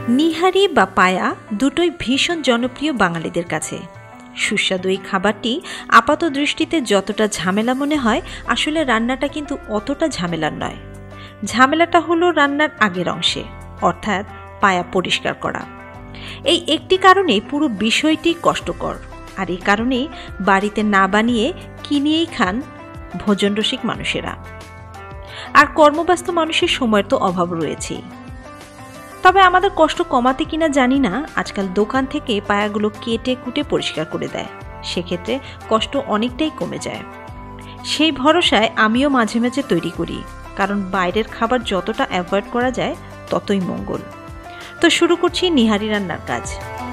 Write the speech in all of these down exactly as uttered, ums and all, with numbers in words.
নিহারি বা পায়া দুটোই ভীষণ জনপ্রিয় বাঙালিদের কাছে। সুস্বাদু এই খাবারটি আপাত দৃষ্টিতে যতটা ঝামেলা মনে হয়, আসলে রান্নাটা কিন্তু অতটা ঝামেলার নয়। ঝামেলাটা হলো রান্নার আগের অংশে, অর্থাৎ পায়া পরিষ্কার করা। এই একটি কারণে পুরো বিষয়টি কষ্টকর, আর এই কারণেই বাড়িতে না বানিয়ে কিনেই খান ভোজনরসিক মানুষেরা। আর কর্মব্যস্ত মানুষের সময়ের তো অভাব রয়েছেই। তবে আমাদের কষ্ট কমাতে কিনা জানি না, আজকাল দোকান থেকে পায়াগুলো কেটে কুটে পরিষ্কার করে দেয়, সেক্ষেত্রে কষ্ট অনেকটাই কমে যায়। সেই ভরসায় আমিও মাঝে মাঝে তৈরি করি, কারণ বাইরের খাবার যতটা অ্যাভয়েড করা যায় ততই মঙ্গল। তো শুরু করছি নিহারি রান্নার কাজ।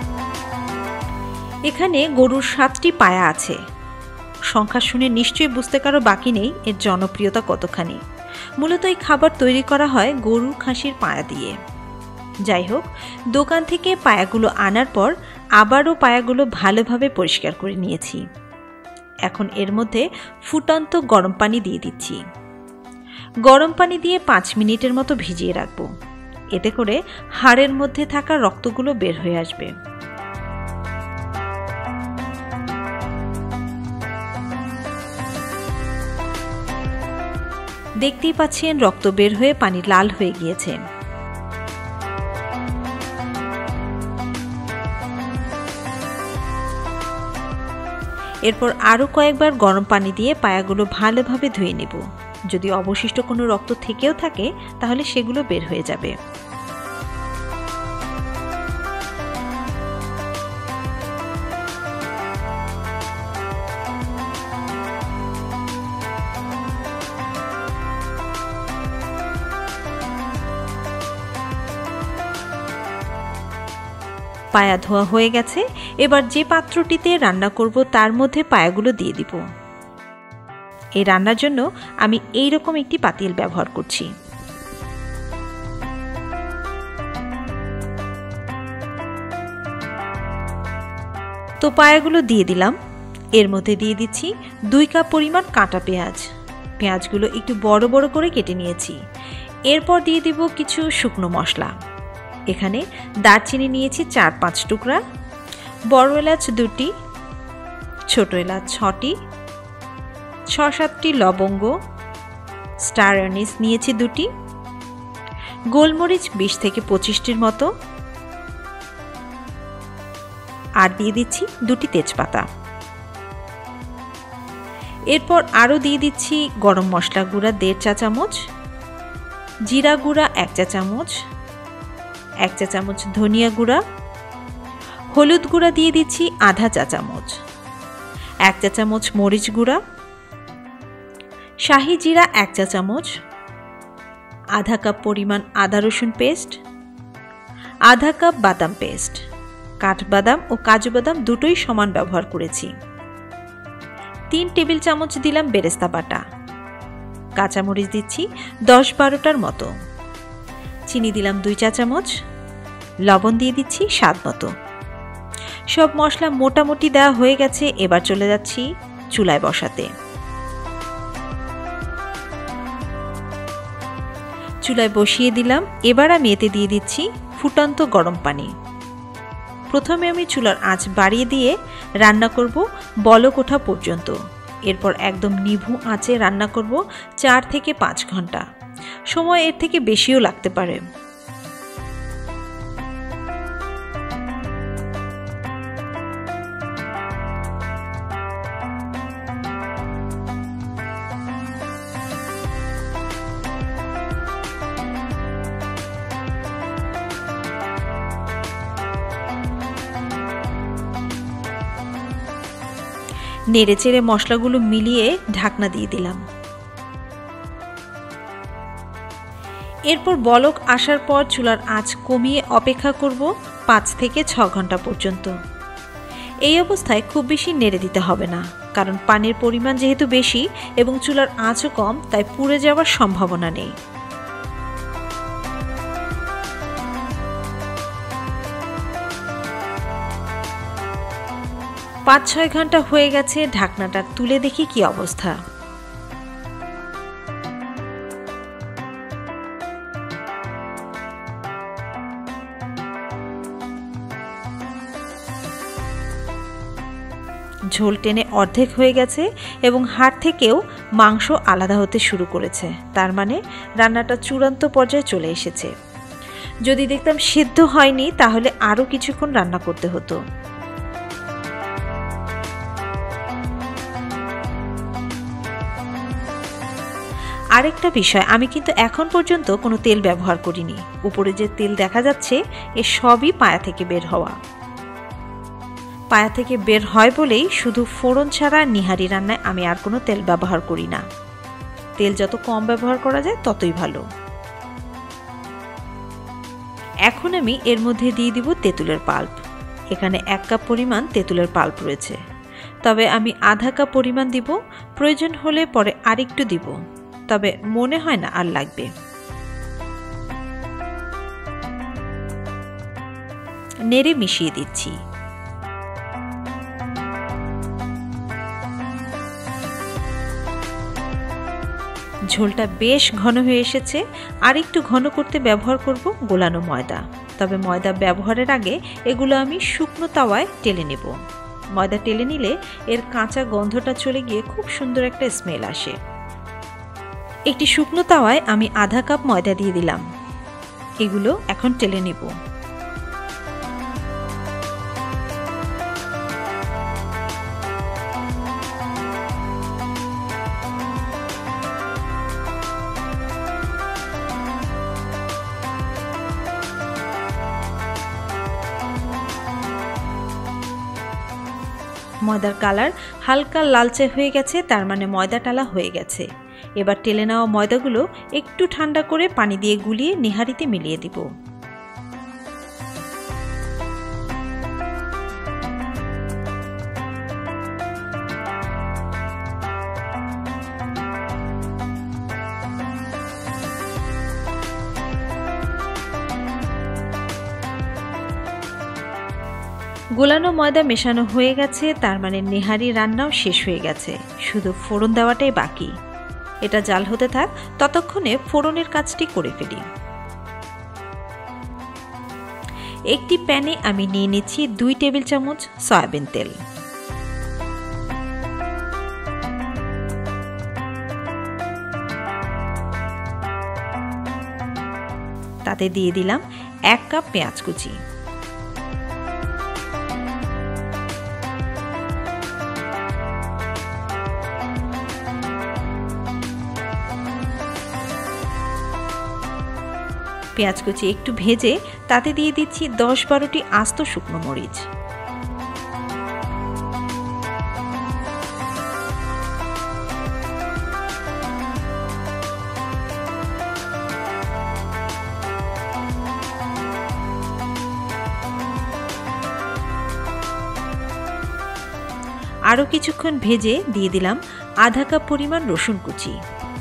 এখানে গরুর সাতটি পায়া আছে। সংখ্যা শুনে নিশ্চয়ই বুঝতে কারো বাকি নেই এর জনপ্রিয়তা কতখানি। মূলত এই খাবার তৈরি করা হয় গরু খাসির পায়া দিয়ে। যাই হোক, দোকান থেকে পায়াগুলো আনার পর আবারও পায়াগুলো ভালোভাবে পরিষ্কার করে নিয়েছি। এখন এর মধ্যে ফুটন্ত গরম পানি দিয়ে দিচ্ছি। গরম পানি দিয়ে পাঁচ মিনিটের মতো ভিজিয়ে রাখবো, এতে করে হাড়ের মধ্যে থাকা রক্তগুলো বের হয়ে আসবে। দেখতেই পাচ্ছেন রক্ত বের হয়ে পানি লাল হয়ে গিয়েছে। এরপর আরও কয়েকবার গরম পানি দিয়ে পায়াগুলো ভালোভাবে ধুয়ে নেব। যদি অবশিষ্ট কোনো রক্ত থেকেও থাকে তাহলে সেগুলো বের হয়ে যাবে। পায়া ধোয়া হয়ে গেছে। এবার যে পাত্রটিতে রান্না করব তার মধ্যে পায়াগুলো দিয়ে দিব। এই রান্নার জন্য আমি এই রকম একটি পাতিল ব্যবহার করছি। তো পায়াগুলো দিয়ে দিলাম। এর মধ্যে দিয়ে দিচ্ছি দুই কাপ পরিমাণ কাঁটা পেঁয়াজ। পেঁয়াজগুলো একটু বড় বড় করে কেটে নিয়েছি। এরপর দিয়ে দিব কিছু শুকনো মশলা। এখানে দারচিনি নিয়েছি চার পাঁচ টুকরা, বড় এলাচ দুটি, ছোট এলাচ ছটি, ছ সাতটি লবঙ্গ, স্টার অ্যানিস নিয়েছি দুটি, গোলমরিচ বিশ থেকে পঁচিশটির মতো, আর দিয়ে দিচ্ছি দুটি তেজপাতা। এরপর আরও দিয়ে দিচ্ছি গরম মশলা গুঁড়া দেড় চা চামচ, জিরা গুঁড়া এক চা চামচ, এক চা চামচ ধনিয়া গুঁড়া, হলুদ গুঁড়া দিয়ে দিচ্ছি আধা চা চামচ, এক চা চামচ মরিচ গুঁড়া, শাহি জিরা এক চা চামচ, আধা কাপ পরিমাণ আদা রসুন পেস্ট, আধা কাপ বাদাম পেস্ট। কাঠবাদাম ও কাজু বাদাম দুটোই সমান ব্যবহার করেছি। তিন টেবিল চামচ দিলাম বেরেস্তা বাটা। কাঁচামরিচ দিচ্ছি দশ বারোটার মতো, চিনি দিলাম দুই চা চামচ, লবণ দিয়ে দিচ্ছি স্বাদ মতো। সব মশলা মোটামুটি দেওয়া হয়ে গেছে। এবার চলে যাচ্ছি চুলায় বসাতে। চুলায় বসিয়ে দিলাম। এবার আমি এতে দিয়ে দিচ্ছি ফুটন্ত গরম পানি। প্রথমে আমি চুলার আঁচ বাড়িয়ে দিয়ে রান্না করব বলক ওঠা পর্যন্ত। এরপর একদম নিভু আঁচে রান্না করব চার থেকে পাঁচ ঘন্টা। সময় এর থেকে বেশিও লাগতে পারে। নেড়েচেড়ে মশলাগুলো মিলিয়ে ঢাকনা দিয়ে দিলাম। এরপর বলক আসার পর চুলার আঁচ কমিয়ে অপেক্ষা করব পাঁচ থেকে ছ ঘন্টা পর্যন্ত। এই অবস্থায় খুব বেশি নেড়ে দিতে হবে না, কারণ পানির পরিমাণ যেহেতু বেশি এবং চুলার আঁচও কম, তাই পুড়ে যাওয়ার সম্ভাবনা নেই। পাঁচ ছয় ঘন্টা হয়ে গেছে। ঢাকনাটা তুলে দেখি কি অবস্থা। ঝোল টেনে অর্ধেক হয়ে গেছে এবং হাড় থেকেও মাংস আলাদা হতে শুরু করেছে, তার মানে রান্নাটা চূড়ান্ত পর্যায়ে চলে এসেছে। যদি দেখতাম সিদ্ধ হয়নি তাহলে আরও কিছুক্ষণ রান্না করতে হতো। আরেকটা বিষয়, আমি কিন্তু এখন পর্যন্ত কোনো তেল ব্যবহার করিনি। উপরে যে তেল দেখা যাচ্ছে এ সবই পায়া থেকে বের হওয়া। পায়া থেকে বের হয় বলেই শুধু ফোড়ন ছাড়া নিহারি রান্নায় আমি আর কোনো তেল ব্যবহার করি না। তেল যত কম ব্যবহার করা যায় ততই ভালো। এখন আমি এর মধ্যে দিয়ে দিব তেঁতুলের পাল্প। এখানে এক কাপ পরিমাণ তেঁতুলের পাল্প রয়েছে, তবে আমি আধা কাপ পরিমাণ দিব, প্রয়োজন হলে পরে আরেকটু দিব, তবে মনে হয় না আর লাগবে। নেড়ে মিশিয়ে দিচ্ছি। ঝোলটা বেশ ঘন হয়ে এসেছে। আর একটু ঘন করতে ব্যবহার করব গোলানো ময়দা, তবে ময়দা ব্যবহারের আগে এগুলো আমি শুকনো তাওয়ায় টেলে নেব। ময়দা টেলে নিলে এর কাঁচা গন্ধটা চলে গিয়ে খুব সুন্দর একটা স্মেল আসে। একটি শুকনো তাওয়ায় আমি আধা কাপ ময়দা দিয়ে দিলাম। এগুলো এখন টেলে নেব। ময়দার কালার হালকা লালচে হয়ে গেছে, তার মানে ময়দা টালা হয়ে গেছে। এবার টেলে নেওয়া ময়দাগুলো একটু ঠান্ডা করে পানি দিয়ে গুলিয়ে নেহারিতে মিলিয়ে দিব। গোলানো ময়দা মেশানো হয়ে গেছে, তার মানে নেহারি রান্নাও শেষ হয়ে গেছে, শুধু ফোড়ন দেওয়াটাই বাকি। এটা জাল হতে থাক, ততক্ষণে ফোড়নের কাজটি করে ফেলি। একটি প্যানে আমি নিয়ে নিচ্ছি দুই টেবিল চামচ সয়াবিন তেল। তাতে দিয়ে দিলাম এক কাপ পেঁয়াজ কুচি, পেঁয়াজ কুচি একটু ভেজে তাতে দিয়ে দিচ্ছি দশ বারোটি আস্ত শুকনো মরিচ। আরও কিছুক্ষণ ভেজে দিয়ে দিলাম আধা কাপ পরিমাণ রসুন কুচি।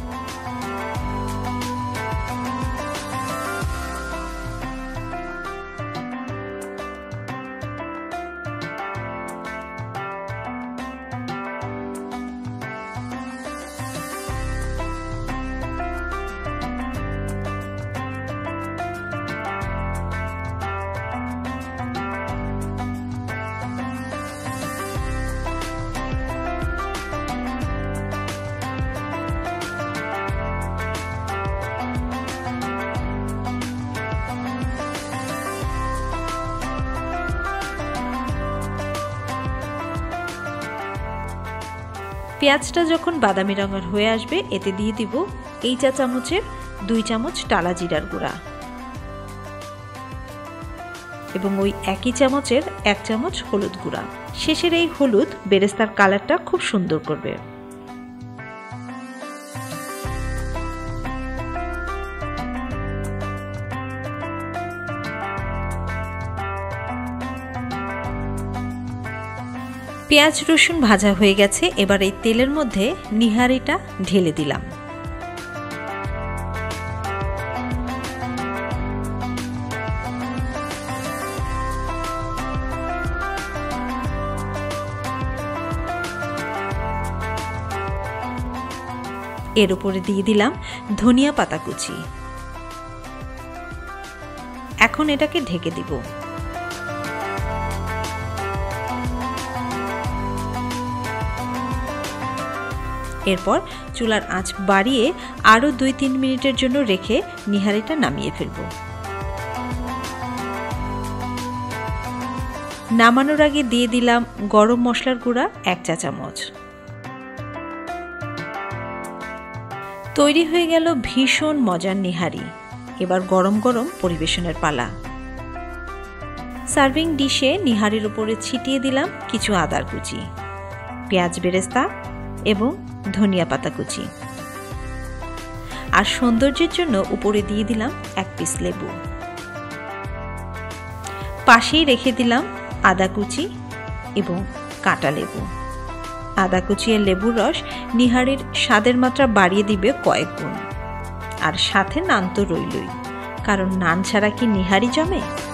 পেঁয়াজটা যখন বাদামি রঙের হয়ে আসবে এতে দিয়ে দিব এই চা চামচের দুই চামচ টালা জিরার গুঁড়া এবং ওই একই চামচের এক চামচ হলুদ গুঁড়া। শেষের এই হলুদ বেরেস্তার কালারটা খুব সুন্দর করবে। পেঁয়াজ রসুন ভাজা হয়ে গেছে, এবার এই তেলের মধ্যে নিহারিটা ঢেলে দিলাম। এর উপরে দিয়ে দিলাম ধনিয়া পাতা কুচি। এখন এটাকে ঢেকে দিব। এরপর চুলার আঁচ বাড়িয়ে আরও দুই তিন মিনিটের জন্য রেখে নিহারিটা নামিয়ে ফেলব। নামানোর আগে দিয়ে দিলাম গরম মশলার গুঁড়া এক চা চামচ। তৈরি হয়ে গেল ভীষণ মজার নিহারি। এবার গরম গরম পরিবেশনের পালা। সার্ভিং ডিশে নিহারির উপরে ছিটিয়ে দিলাম কিছু আদার কুচি, পেঁয়াজ বেরেস্তা এবং ধনিয়া পাতা কুচি, আর সৌন্দর্যের জন্য উপরে দিয়ে দিলাম এক পিস লেবু। পাশেই রেখে দিলাম আদা কুচি এবং কাঁটা লেবু। আদা কুচি আর লেবুর রস নিহারির স্বাদের মাত্রা বাড়িয়ে দিবে কয়েক গুণ। আর সাথে নান তো রইলই, কারণ নান ছাড়া কি নিহারি জমে?